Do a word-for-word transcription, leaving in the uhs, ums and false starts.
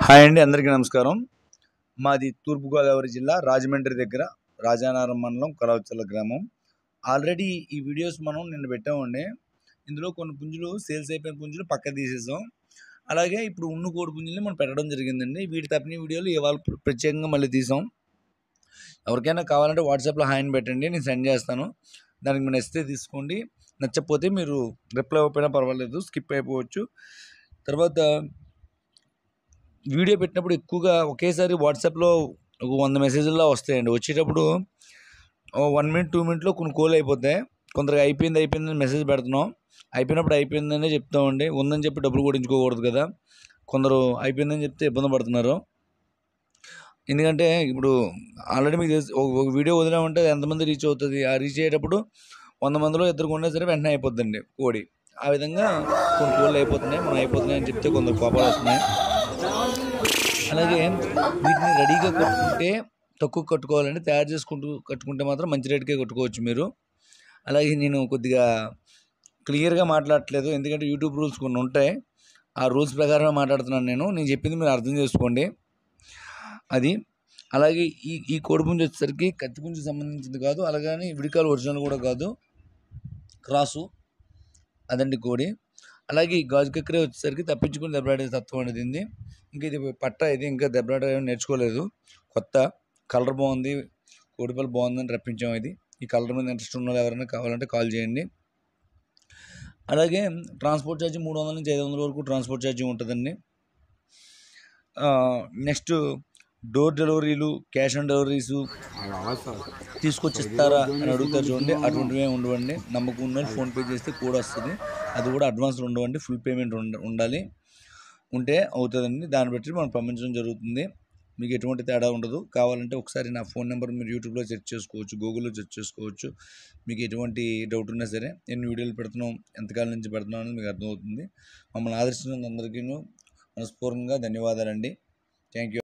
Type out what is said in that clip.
Hi అండి, అందరికీ నమస్కారం. మాది తూర్పుగోదావరి జిల్లా రాజమండ్రి దగ్గర రాజానగరం మండలం కలవచర్ల గ్రామం. ఆల్రెడీ ఈ వీడియోస్ మనం నిన్న పెట్టామండి. ఇందులో కొన్ని పుంజులు సేల్స్ అయిపోయిన పుంజులు పక్కకు తీసేసాం. అలాగే ఇప్పుడు ఉన్న కోడి పుంజుల్ని మనం పెట్టడం జరిగిందండి. వీటి తప్పిన వీడియోలు ఇవాళ ప్రత్యేకంగా మళ్ళీ తీసాం. ఎవరికైనా కావాలంటే వాట్సాప్లో హాయిని పెట్టండి, నేను సెండ్ చేస్తాను. దానికి మీరు నచ్చితే తీసుకోండి, నచ్చకపోతే మీరు రిప్లై ఇవ్వకపోయినా పర్వాలేదు, స్కిప్ అయిపోవచ్చు. తర్వాత వీడియో పెట్టినప్పుడు ఎక్కువగా ఒకేసారి వాట్సాప్లో ఒక వంద మెసేజ్ల్లో వస్తాయండి. వచ్చేటప్పుడు వన్ మినిట్ టూ మినిట్లో కొన్ని కోల్ అయిపోతాయి. కొందరికి అయిపోయింది అయిపోయిందని మెసేజ్ పెడుతున్నాం. అయిపోయినప్పుడు అయిపోయిందనే చెప్తామండి. ఉందని చెప్పి డబ్బులు కొట్టించుకోకూడదు కదా. కొందరు అయిపోయిందని చెప్తే ఇబ్బంది పడుతున్నారు. ఎందుకంటే ఇప్పుడు ఆల్రెడీ మీకు తెలిసి ఒక వీడియో వదిలామంటే ఎంతమంది రీచ్ అవుతుంది. ఆ రీచ్ అయ్యేటప్పుడు వంద మందిలో ఇద్దరు కొన్నా సరే వెంటనే అయిపోద్దండి కోడి. ఆ విధంగా కొన్ని కోళ్ళు అయిపోతున్నాయి, మనం అయిపోతున్నాయి అని చెప్తే కొందరు కోపాలు వస్తున్నాయి. అలాగే వీటిని రెడీగా కట్టుకుంటే తక్కువ కట్టుకోవాలండి. తయారు చేసుకుంటూ కట్టుకుంటే మాత్రం మంచి రేటుకే కట్టుకోవచ్చు మీరు. అలాగే నేను కొద్దిగా క్లియర్గా మాట్లాడట్లేదు, ఎందుకంటే యూట్యూబ్ రూల్స్ కొన్ని ఉంటాయి. ఆ రూల్స్ ప్రకారమే మాట్లాడుతున్నాను నేను. నేను చెప్పింది మీరు అర్థం చేసుకోండి. అది అలాగే ఈ ఈ కోడిపుంజు వచ్చేసరికి కత్తిపుంజుకి సంబంధించింది కాదు, అలాగని విడికాలు ఒరిజినల్ కూడా కాదు, క్రాసు అదండి కోడి. అలాగే ఈ గాజు కక్కరే వచ్చేసరికి తప్పించుకుని దెబ్బలాడే తత్వం అనేది ఉంది. ఇంకా ఇది పట్ట, ఇది ఇంకా దెబ్బలాట నేర్చుకోలేదు, కొత్త. కలర్ బాగుంది, కోడిపల్లి బాగుందని రప్పించాం. ఇది ఈ కలర్ మీద ఇంట్రెస్ట్ ఉన్న వాళ్ళు ఎవరైనా కావాలంటే కాల్ చేయండి. అలాగే ట్రాన్స్పోర్ట్ ఛార్జీ మూడు వందల నుంచి ఐదు వందల వరకు ట్రాన్స్పోర్ట్ ఛార్జీ ఉంటుందండి. నెక్స్ట్ డోర్ డెలివరీలు, క్యాష్ ఆన్ డెలివరీసు తీసుకొచ్చి ఇస్తారా అని అడుగుతారు చూడండి, అటువంటివి ఏమి ఉండవండి. నమ్మకం ఉన్న వాళ్ళు ఫోన్పే చేస్తే కూడా వస్తుంది. అది కూడా అడ్వాన్స్లో ఉండవండి, ఫుల్ పేమెంట్ ఉండాలి, ఉంటే అవుతుందండి. దాన్ని బట్టి మనం పంపించడం జరుగుతుంది. మీకు ఎటువంటి తేడా ఉండదు. కావాలంటే ఒకసారి నా ఫోన్ నెంబర్ మీరు యూట్యూబ్లో సెర్చ్ చేసుకోవచ్చు, గూగుల్లో సెర్చ్ చేసుకోవచ్చు. మీకు ఎటువంటి డౌట్ ఉన్నా సరే, ఎన్ని వీడియోలు పెడుతున్నాం, ఎంతకాలం నుంచి పెడుతున్నాం అనేది మీకు అర్థమవుతుంది. మమ్మల్ని ఆదర్శించిన అందరికీ మనస్ఫూర్తిగా ధన్యవాదాలండి. Thank you.